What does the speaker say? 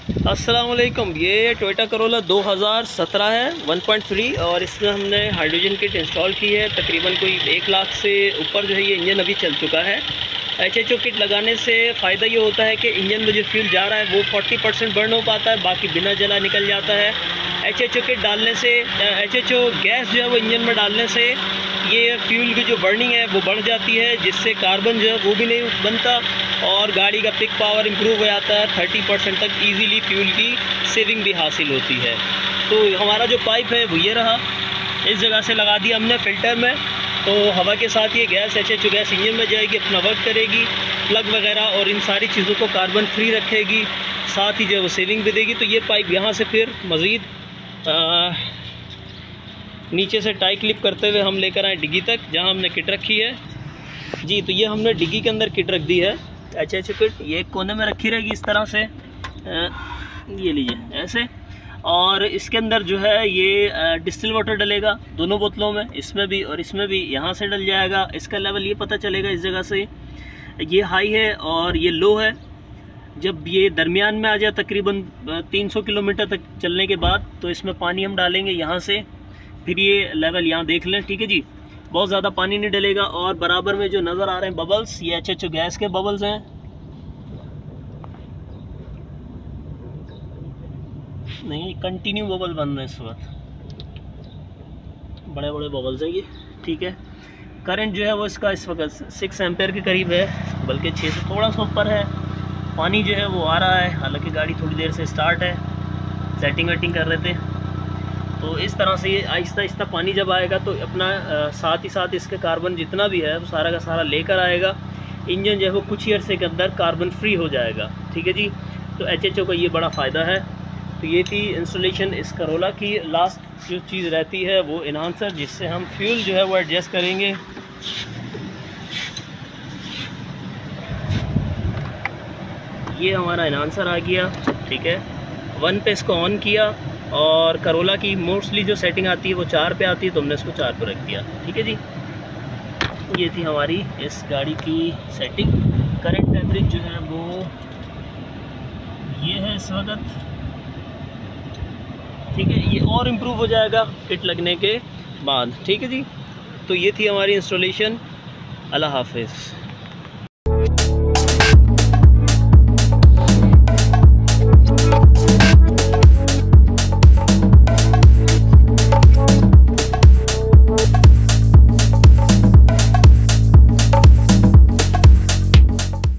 अस्सलाम वालेकुम। ये टोयोटा करोला 2017 है 1.3 और इसमें हमने हाइड्रोजन किट इंस्टॉल की है। तकरीबन कोई 1 लाख से ऊपर जो है ये इंजन अभी चल चुका है। HHO किट लगाने से फ़ायदा ये होता है कि इंजन में जो फ्यूल जा रहा है वो 40% बर्न हो पाता है, बाकी बिना जला निकल जाता है। HHO किट डालने से HHO गैस जो है वो इंजन में डालने से ये फ्यूल की जो बर्निंग है वो बढ़ जाती है, जिससे कार्बन जो है वो भी नहीं बनता और गाड़ी का पिक पावर इम्प्रूव हो जाता है। 30% तक इजीली फ्यूल की सेविंग भी हासिल होती है। तो हमारा जो पाइप है वो ये रहा, इस जगह से लगा दिया हमने फ़िल्टर में, तो हवा के साथ ये गैस HHO गैस इंजन में जाएगी, अपना वर्क करेगी, प्लग वगैरह और इन सारी चीज़ों को कार्बन फ्री रखेगी, साथ ही जो है वो सेविंग भी देगी। तो ये पाइप यहाँ से फिर मज़ीद नीचे से टाई क्लिप करते हुए हम लेकर आए डिग्गी तक, जहाँ हमने किट रखी है जी। तो ये हमने डिग्गी के अंदर किट रख दी है HHO किट। ये एक कोने में रखी रहेगी इस तरह से, ये लीजिए ऐसे। और इसके अंदर जो है ये डिस्टिल वाटर डलेगा दोनों बोतलों में, इसमें भी और इसमें भी, यहाँ से डल जाएगा। इसका लेवल ये पता चलेगा इस जगह से, ये हाई है और ये लो है। जब ये दरमियान में आ जाए तकरीबन 300 किलोमीटर तक चलने के बाद, तो इसमें पानी हम डालेंगे यहाँ से, फिर ये लेवल यहाँ देख लें, ठीक है जी। बहुत ज़्यादा पानी नहीं डलेगा। और बराबर में जो नज़र आ रहे हैं बबल्स, ये HHO गैस के बबल्स हैं। नहीं, कंटिन्यू बबल बन रहे हैं इस वक्त, बड़े बड़े बबल्स हैं ये, ठीक है। करंट जो है वो इसका इस वक्त 6 एम्पेयर के करीब है, बल्कि 6 से थोड़ा सा ऊपर है। पानी जो है वो आ रहा है, हालांकि गाड़ी थोड़ी देर से स्टार्ट है, सेटिंग वेटिंग कर रहे थे। तो इस तरह से ये आहिस्ता आहिस्ता पानी जब आएगा तो अपना साथ ही साथ इसके कार्बन जितना भी है वो सारा का सारा लेकर आएगा। इंजन जो है वो कुछ ही अरसे के अंदर कार्बन फ्री हो जाएगा, ठीक है जी। तो HHO का ये बड़ा फ़ायदा है। तो ये थी इंस्टॉलेशन इस करोला की। लास्ट जो चीज़ रहती है वो इन्हांसर, जिससे हम फ्यूल जो है वो एडजस्ट करेंगे। ये हमारा इन्हांसर आ गया, ठीक है। 1 पे इसको ऑन किया और करोला की मोस्टली जो सेटिंग आती है वो 4 पे आती है, तो हमने इसको 4 पे रख दिया, ठीक है जी। ये थी हमारी इस गाड़ी की सेटिंग। करंट एवरेज जो है वो ये है इस वक्त, ठीक है। ये और इम्प्रूव हो जाएगा किट लगने के बाद, ठीक है जी। तो ये थी हमारी इंस्टॉलेशन। अल्लाह हाफिज़।